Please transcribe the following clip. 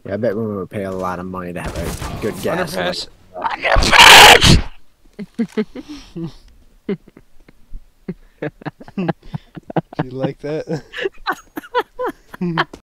Yeah, I bet we would pay a lot of money to have a good gas. Underpass. Do you like that?